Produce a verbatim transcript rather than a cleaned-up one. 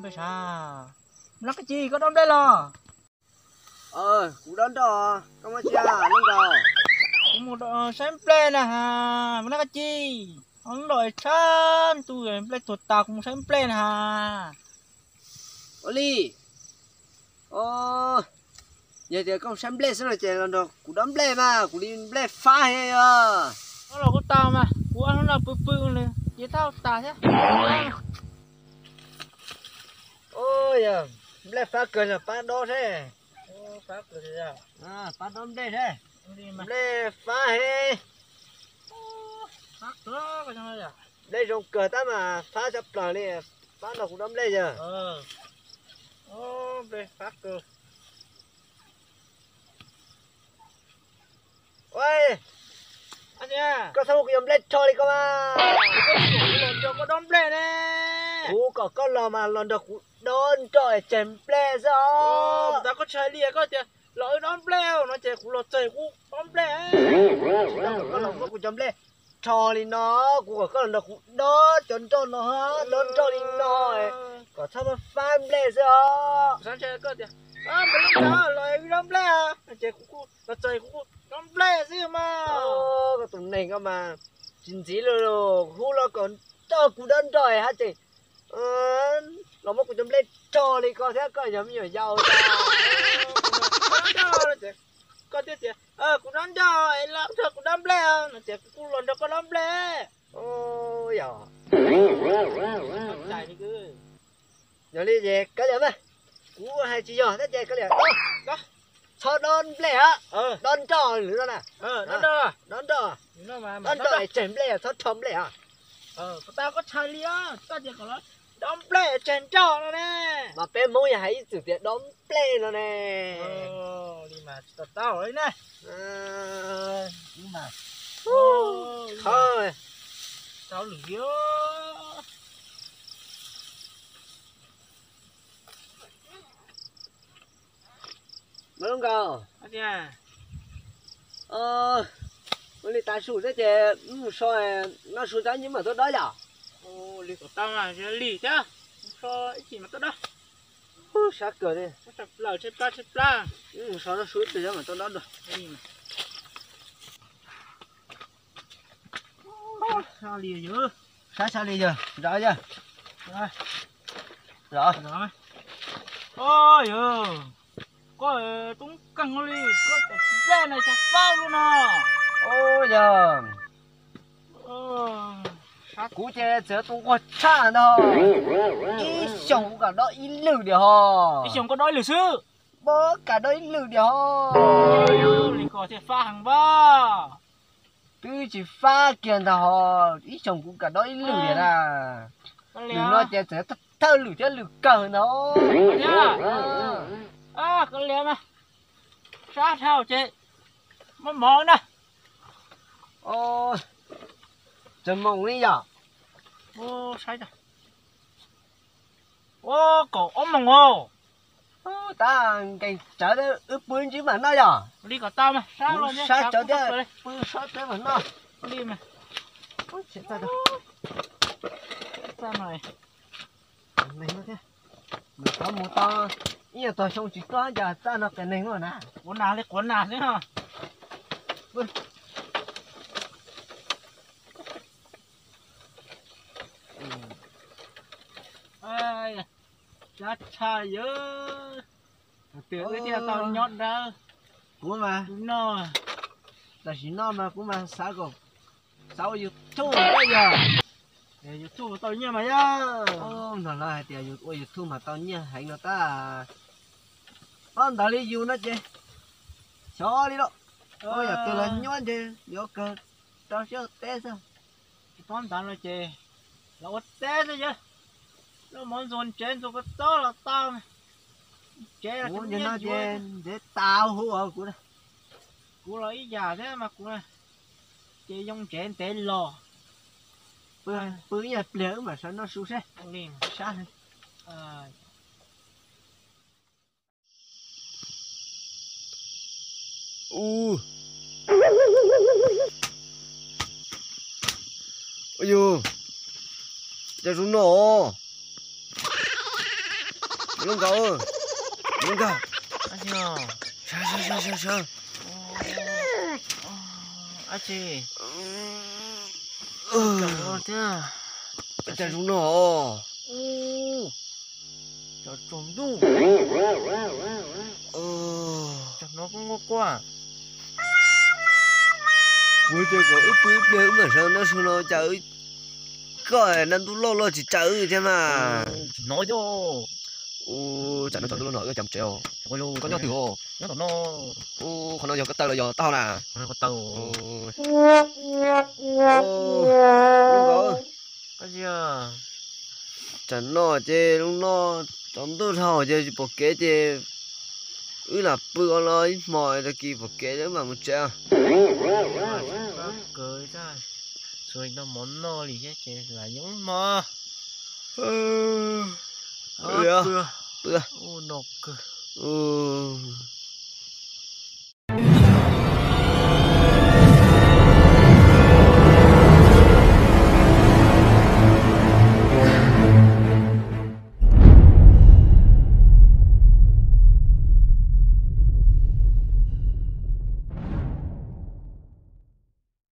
đom bê sa nó cái chi có đom đây lo ờ cú đón đó công an cha lông gào cũng một đò xem play nè ha nó cái chi ông đòi chán tôi play tuột tạc cũng xem play nè ha Oli ờ giờ thì con xem play xem là chơi lần đó cú đón play mà cú đi play phá hay à nó là của tao mà của anh nó là bự bự này chỉ tao tao chứ ôi giờ play phá cờ là phá đó thế phá cửa ra à phá đón play thế đi mà play phá hay phá cửa cái này à đây trong cờ ta mà phá chập lần đi phá nó cú đón play giờ ờ ô về phá cửa ôi anh nha có sao cái play cho đi cơ mà lần cho có đom play nè cú có con lò mà lần đó cú đón trời chém play rồi ta có chơi lia có chưa lỗi đom play nó chơi cú lột chơi cú đom play có lần đó cú chém play cho đi nó cú có con lần đó cú đó chọn cho nó đón cho đi nó có sao mà fan play rồi sao chơi có chưa à mình không chơi lỗi đom play à chơi cú lột chơi cú đom play gì mà ô cái tụi này cơ mà chính chỉ rồi cú nó còn cho cú đón trời hả chị ờ nó mà cú chém play cho đi có thế có giống như giàu ta có tiếc chưa ờ cũng đón cho làm thật cũng đón play nó chỉ cũng lần đó có đón play ôi giờ chạy đi cứ giờ đi về cái gì mà cú hay chỉ giờ thế chơi cái gì đó đó cho đón play á ờ đón cho nữa nè ờ đón đó đón cho nó mà đón cho lại chém play cho chấm play à ờ tao có chơi lia tao chỉ có nói đón play chèn cho nó nè mà bé mỗi hãy thực hiện đón play nó nè ờ đi mà tao tao đấy nè à, nhưng mà thôi tao lửa mới không cầu anh nha ờ mới đi tài số thế chứ soi nó số giá nhưng mà tôi đó giờ ô lì của tao mà lì chứ cho ít gì mà tốt đó sao cười đi chép lời chép la chép la ừ sao nó suốt từ đó mà tôi đó được đi mà sao lì dữ sao sao đi giờ rõ chưa rồi rõ rồi ôi ừ có chúng căng đi có cái này chặt bao luôn à ôi giờ ờ cú chơi giờ tôi có cha đâu ý xong cả đó ý lử được hò đi chồng có đói lử sư bố cả đó ý lử được hò lì có thể pha hàng ba cứ chỉ pha kiền thà hò ý xong cũng cả đó ý lử được à đừng nói chơi giờ thơ thơ lử chơi lử cờ nó nhá à con liềm à sát theo chị mà món nè ôi chân mông đi giờ ô sai rồi ô cổ ốm mông ô ta cái chở đấy ướp bún chứ mà nó giờ đi có tao mà sao rồi nhá sát chở đấy bún sát đấy mà nó đi mà ôi chết ta đâu sao này này nó thế mình có một to ý là tôi xong chỉ có giờ ta nó cái này rồi nè cuốn nào lấy cuốn nào thế hả vâng ai chát cha dữ tiếng cái tia tao nhót ra cũng mà nó là chỉ nó mà cũng mà sao còn sao YouTube bây giờ để YouTube tao nhớ mà nhá ô nó là tiền YouTube mà tao nhớ hay nó ta con tao đi du nó chứ cho đi đó ôi giờ tôi là nhón chứ vô cơ tao sẽ té sao con tao nó chê là ớt té thôi chứ nó muốn dồn chén rồi có to là tao này chê là muốn chúng cho nó nhiên chén để tao hú ở của nó cú là ý già thế mà cú này chê dùng chén té lò bữa bữa nhà lỡ mà sao nó xu xe ăn đi mà sát đi à u ôi dù giờ xuống nổ luôn cậu luôn cậu à chị à sao sao sao sao sao à chị ừ cảm ơn thế à chả đúng nó ô chả trống đủ ừ chả nó cũng ngốc quá cuối chơi có ít ít ít mà sao nó sao nó chơi coi nên tôi lo lo chỉ chơi thế mà nói cho ô chả nó chọn tôi nói cái chậm treo ôi lô có nhau từ hồ nó còn nó ô còn nó giờ cái tao là giờ tao nè nó có tàu ô ô luôn cậu à chị à chẳng nó chứ lúc nó trong tôi thao chứ bộ kế chứ ư là bự con nói mọi là kỳ bộ kế nữa mà một treo bác cười ra rồi nó món no thì chứ chị là những mò ừ ơ bừa bự ô nọc ừ